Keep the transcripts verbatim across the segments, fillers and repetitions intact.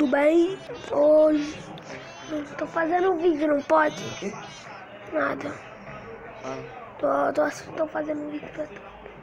tudo bem? Hoje eu tô fazendo um vídeo, não pode? O quê? Nada. Ah, Tô, tô, tô fazendo um vídeo pra tu.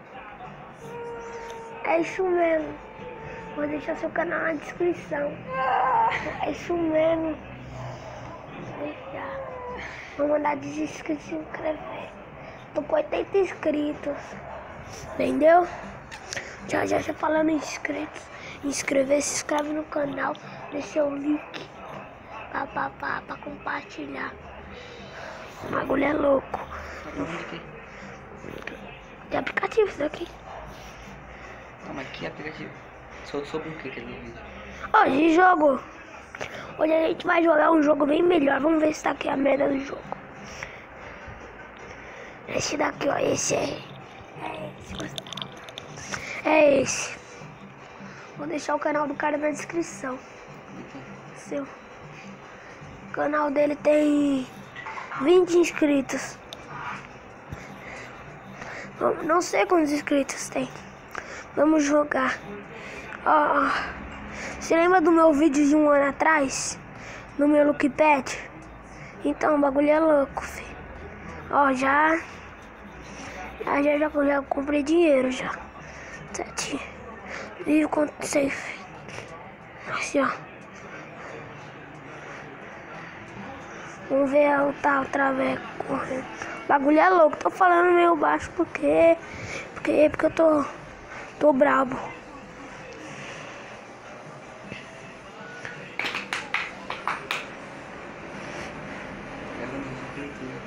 É isso mesmo. Vou deixar seu canal na descrição. É isso mesmo. Vou deixar. Vou mandar desinscritos se inscrever. Tô com oitenta inscritos. Entendeu? Já já já falando em inscritos. Inscrever, se inscreve no canal. Deixa o link pra, pra, pra, pra compartilhar. O bagulho é louco. tá falando de quê? Tem aplicativo isso daqui. Não, mas que aplicativo? So- Sobre o que que é o vídeo? Hoje jogo. Hoje a gente vai jogar um jogo bem melhor. Vamos ver se tá aqui a merda do jogo. Esse daqui, ó. Esse é. É esse. É esse. Vou deixar o canal do cara na descrição. De quem? Seu. O canal dele tem vinte inscritos. Não, não sei quantos inscritos tem. Vamos jogar. Ó, você lembra do meu vídeo de um ano atrás? No meu Lookpad? Então, o bagulho é louco, filho. Ó, já... Já, já, já, já comprei dinheiro, já. Sete. Vivo com safe. Assim, ó. Vamos ver o tal traveco correndo. O bagulho é louco. Tô falando meio baixo porque... Porque, porque eu tô... Tô brabo. Gravando vídeo pro YouTube.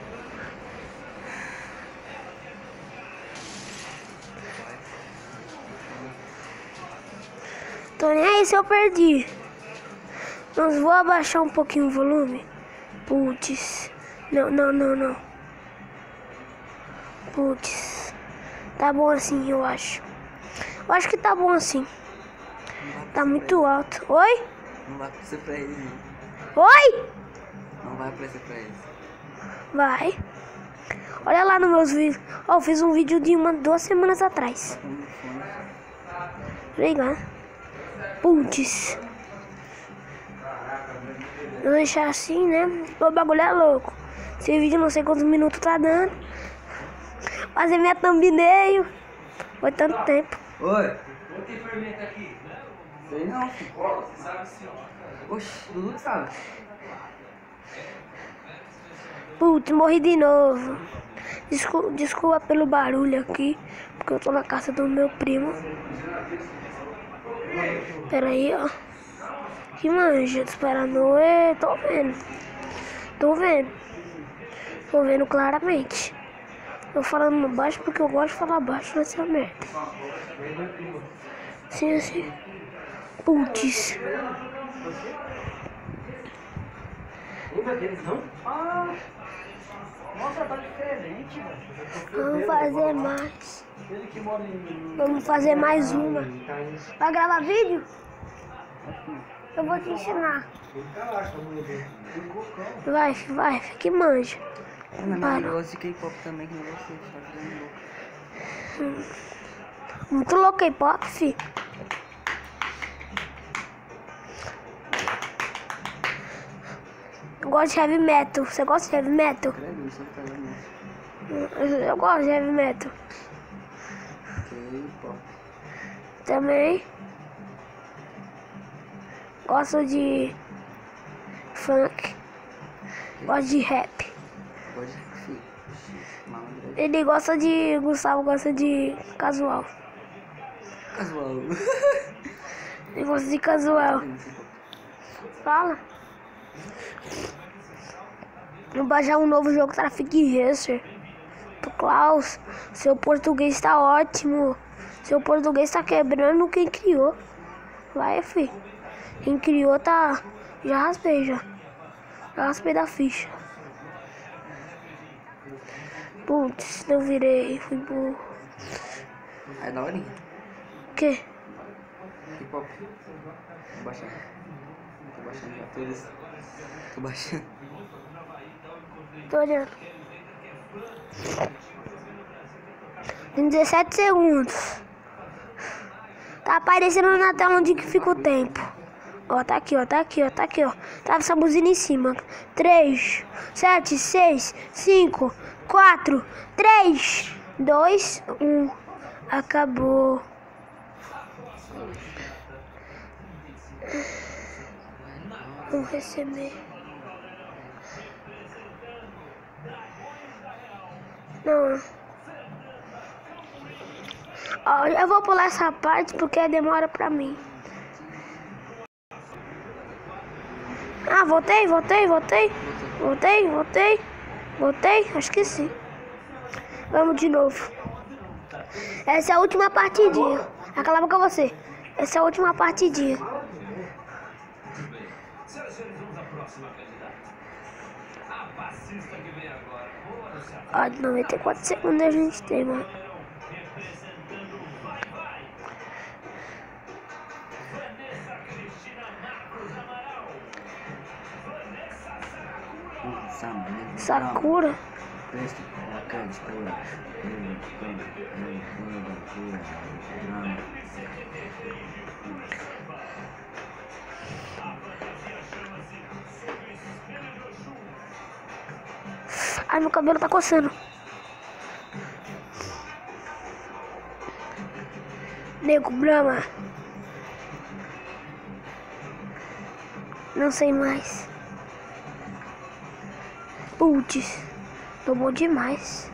Tô nem aí se eu perdi. Mas vou abaixar um pouquinho o volume. Putz. Não, não, não, não. Putz. Tá bom assim, eu acho. Eu acho que tá bom assim. Tá muito alto. Oi? Não vai aparecer pra eles, não. Oi? Não vai aparecer pra eles. Vai. Olha lá nos meus vídeos. Ó, eu fiz um vídeo de uma, duas semanas atrás. Tá com o fone. Legal. Putz. Vou deixar assim, né? O bagulho é louco. Esse vídeo não sei quantos minutos tá dando. Fazer minha thumbnail. Foi tanto tempo. Oi! Tem fermento aqui? Sei não, filho. Você sabe sim. Oxi, Dudu sabe. Putz, morri de novo. Desculpa, desculpa pelo barulho aqui. Porque eu tô na casa do meu primo. Pera aí, ó. Que manja, tô esperando. Ê, tô vendo. Tô vendo. Tô vendo claramente. Tô falando baixo porque eu gosto de falar baixo nessa merda. Sim, assim. Putz. Nossa, tá diferente, velho. Vamos fazer mais. Vamos fazer mais uma. Vai gravar vídeo? Eu vou te ensinar. Vai, vai, que manja. Não, Para. mas eu gosto de K-pop também, que não você. Tá ficando louco. Muito louco K-pop, fi. Eu gosto de heavy metal. Você gosta de heavy metal? Credo, isso tá lá, né? Eu, eu gosto de heavy metal. K-pop. Também. Gosto de funk. Gosto de rap. Pode filho. Malandro. Ele gosta de... Gustavo gosta de casual. Casual. Ele gosta de casual. Fala. Vou baixar um novo jogo, Traffic Racer. Pro Klaus. Seu português tá ótimo. Seu português tá quebrando quem criou. Vai, fi. Quem criou tá... Já raspei, já. Já raspei da ficha. Putz, eu virei. Fui burro. É da horinha. O quê? K-pop. Tô baixando. Tô baixando já todos. Tô baixando. Tô olhando. Tem dezessete segundos. Tá aparecendo na tela onde que fica o tempo. Ó, tá aqui, ó, tá aqui, ó, tá aqui, ó. Tava essa buzina em cima. três, sete, seis, cinco, quatro, três, dois, um. Acabou. Vamos receber. Não. Ó, eu vou pular essa parte porque demora pra mim. Ah, voltei, voltei, voltei. Voltei, voltei. Voltei, acho que sim. Vamos de novo. Essa é a última partidinha. Acalma com você. Essa é a última partidinha. Ó, de noventa e quatro segundos a gente tem, mano. Sakura. Presta a cara de drama. Ai, meu cabelo tá coçando. Nego Brahma. Não sei mais. Putz, tô bom demais.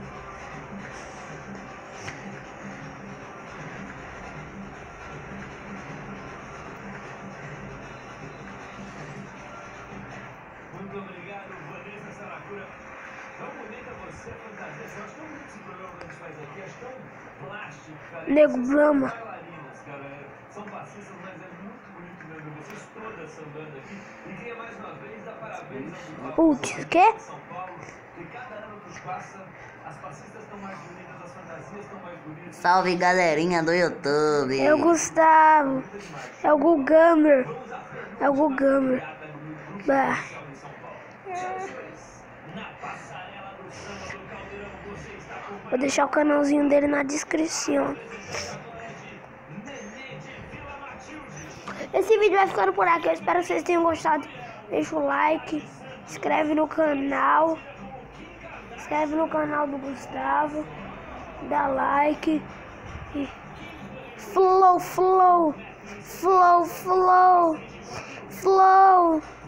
Muito obrigado, Vanessa Saracura. Tão bonita você, fantasia. Você acha tão bonito esse programa que a gente faz aqui? Acho tão plástico, cara. Nego Brahma. Bailarinas, cara. São passistas, mas é muito bonito mesmo. Vocês todas sambando aqui. E queria mais uma vez dar parabéns ao Putz, o quê? São Paulo. Que cada ano que passa, as passistas estão mais bonitas, as fantasias estão mais bonitas. Salve galerinha do YouTube. É o Gustavo. É o Gugamer. É o Gugamer. Bah. Vou deixar o canalzinho dele na descrição. Esse vídeo vai ficando por aqui. Eu espero que vocês tenham gostado. Deixa o like. Inscreve no canal. Inscreve no canal do Gustavo. Dá like. E flow, flow. Flow, flow. Flow.